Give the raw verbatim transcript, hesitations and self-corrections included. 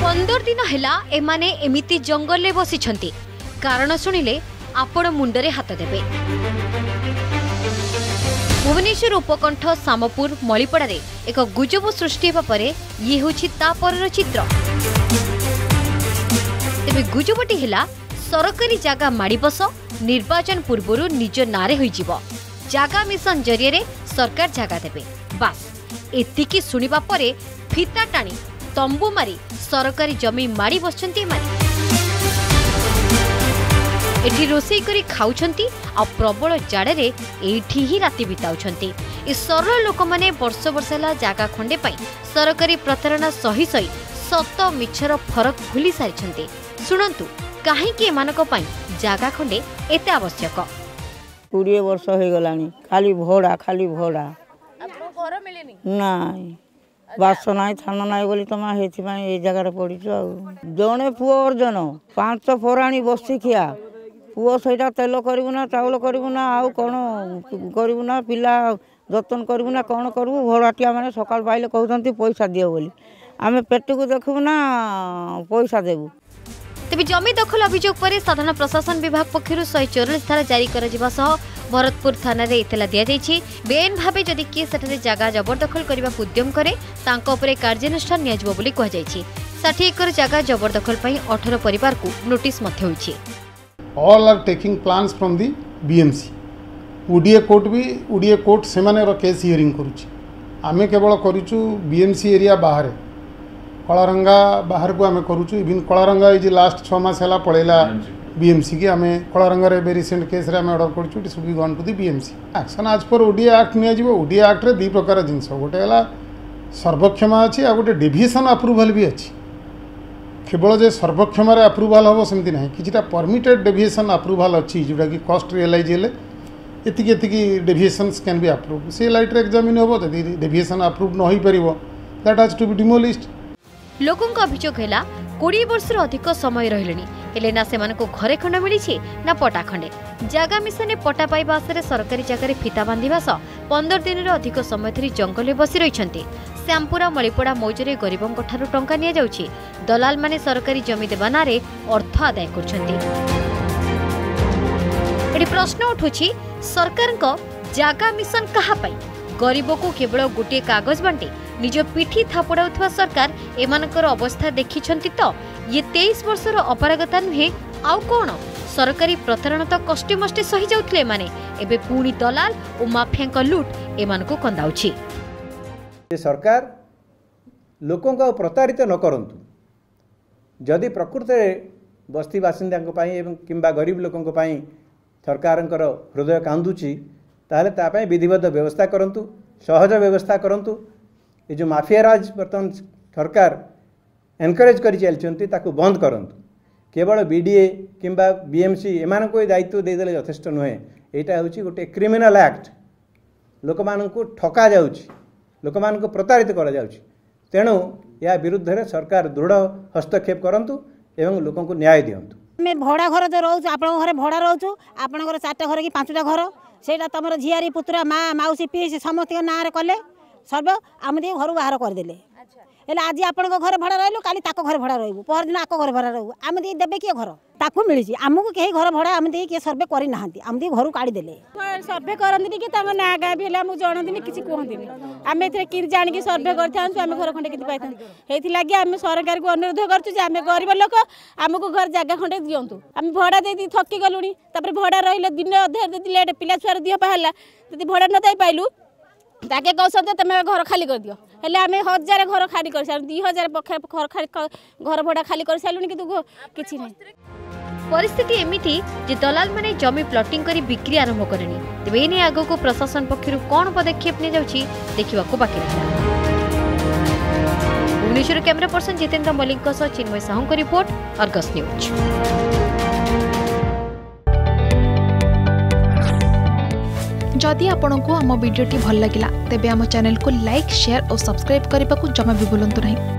पंदर दिन हैला एमाने एमिति जंगल में बसिछंती कारण शुणिले आपण मुंडरे हाथ देबे। भुवनेश्वर उपकंठ सामपुर मलिपड़ा एक गुजब सृष्टि हेबा परे ये होछि ता परर चित्र। तेबे गुजबटी हैला सरकारी जागा माड़ी बस निर्वाचन पूर्व निज नारे होइजिवो जागा मिशन जरिए रे सरकार जागा देबे। बास एतिकी सुनिबा परे फिता टाणी तंबू मारी सरकारी जमी माड़ी बसछंती मारी एठी रोसई करी खाउछंती आ प्रबल जाड़े एठी ही राति बिताउछंती। ए सरल लोक माने वर्ष वर्ष ला जागा खंडे पाई सरकारी प्रतारणा सही सही सत मिछर फरक भूली सारिछंती। सुनंतु काहे कि एमानको पाई जागा खंडे एते आवश्यक। बीस वर्ष हो गलानी खाली भोड़ा खाली भोड़ा आपको घर मिलेनी नाई बास नाई थाना नाई बोली तुम ये जगार पड़ जड़े पुओ अर्जन पांच फराणी बसी खिया पुओ सहीटा तेल करूना चाउल करूना आउ कौन करूना पिला जतन करूना कौन करूँ भड़ाटिया मैंने सकाल पाइले कहते पैसा दियो बोली आम पेट को देखू ना पैसा देबू। तेज जमी दखल अभियोग पर साधारण प्रशासन विभाग पक्षर शहे चौरालीस धारा जारी कर भरतपुर थाना इतला दि जाइए। बेआईन भाव जदि किए सेठारे जगह जबरदखल करने उद्यम करे तांको उपरे कार्यानुष्ठान नियाजिबो बोली कहुଯାଇଛି। षाठी एकर जगह जबरदखल पई अठारह परिवार को नोटिस मध्य होइछि। All are taking plans from the BMC ODA court भी ओडीए कोर्ट से माने केस हियरिंग करुछि। आमे केवल करूछु बीएमसी एरिया बाहर कलारंगा बाहर को आम करुचु इवन कलारंगा ये लास्ट छः मास है पड़ेगा बीएमसी की आम कलारंगार ए रिसेंट केस आम ऑर्डर करूँ it should be gone to the BMC action आज पर ओडीए एक्ट नियाजिबो। ओडीए एक्ट रे दी प्रकार जिनस गोटे है सर्वक्षमा अच्छी आ गोटे डेविएशन अप्रूवाल भी अच्छी केवल जे सर्वक्षम अप्रूवाल हम सेमती ना कि परमिटेड डेविएशन अप्रूवाल अच्छी जोटा कि कस्ट रियलाइज हेले एतिकी एतिकी डेविएशंस कैन बी अप्रूव से लाइट रे एग्जामिन हो जदि डेविएशन अप्रूव न हो पारिबो that has to be demolished. लोकों अभियोग है कोड़े वर्ष अधिक समय रही ना से घरे खंड मिली ना पटा खंडे जागा मिशन पटा पाइबा आशा सरकारी जगह फिता बांधा सह पंदर दिन अधिक समय धरी जंगल बसी रही श्यामपुरा मलिपड़ा मौजरे गरीबों टंका नि जाउछि दलाल माने सरकारी जमी देवा ना अर्थ आदाय कर प्रश्न उठुछि सरकार जागा मिशन कहा पाई गरीब को केवल गोटे कागज बांटे निज पिठी थापड़ाउथवा सरकार एमानकर अवस्था देखिछंती तो ये तेईस वर्षर अपारगता नुहे आउ कौन सरकारी प्रतारण तो कष्टे मष्टे सही जाउथले माने एबे पुणी दलाल और माफिया लुट एमानको कंदाउछि। सरकार लोकों को प्रतारित न करंतु जदि प्रकृत बस्ती बासिंदा किंबा गरीब लोकों सरकारंकर हृदय कांदुची ताहले तापाई विधिबद्ध व्यवस्था करंतु सहज व्यवस्था करंतु। ये जो माफिया राज बर्तमान सरकार एनकरेज कर चलती ताकू बंद करंतु केवल बीडीए किंबा बीएमसी एमान को दायित्व देदेले यथेष्ट नुहे। यहाँ हूँ गोटे क्रिमिनाल एक्ट लोक मानू ठका जाउछि लोक मानू प्रतारित करा जाउछि तेणु या विरुद्ध रे सरकार दृढ़ हस्तक्षेप करंतु एवं लोकों को न्याय दियंतु। आम भड़ा घर जो रोच आप घर भड़ा रोचु आप चार्टा घर कि पांचटा घर से तुम झीआरी पुतुरा माँ मौसी पीसी समस्त ना कले सर्व आम घर बाहर करदे आज आप घर भड़ा रही काली ताको घर भड़ा रही पर दिन आक घर भड़ा रही आम देवे किए घर ताकू मिली आमको कहीं घर भड़ा आम किए सर्वे करना आम घर काढ़ीदे सर्वे करती कि ना गाँ भी आमको जानती किसी कहती आम ए जाणी सर्वे करें घर खंडे कि पाई लगे आम सरकार को अनुरोध करें गरीब लोक आमको घर जगह खंडे दिंतु आम भड़ा दे थकी गलुणी भड़ा रही दिन अधे लेट पिला छुआर दिह पाला जी भड़ा न दे पाइलु ताके कहते तुम घर खाली कर दियो हेले आम हजार घर खाली कर सारू दी हजार घर खाली घर भड़ा खाली कर सारूँ कि किसी नहीं। परिस्थिति एमिति जे दलाल माने जमी प्लॉटिंग करी बिक्री आरंभ करनी तेबे एने आगो को प्रशासन पक्षरु कोन पदक्षेप ने जाउछि देखिबाको बाकी रहिला। भुवनेश्वर कैमरा पर्सन जितेंद्र मलिक सह चिन्मय साहू को रिपोर्ट अर्गस न्यूज। जदि आपंक आम भिडी भल लगा तेब आम चैनल को लाइक शेयर और सब्सक्राइब करने को जमा भी भूलु नहीं।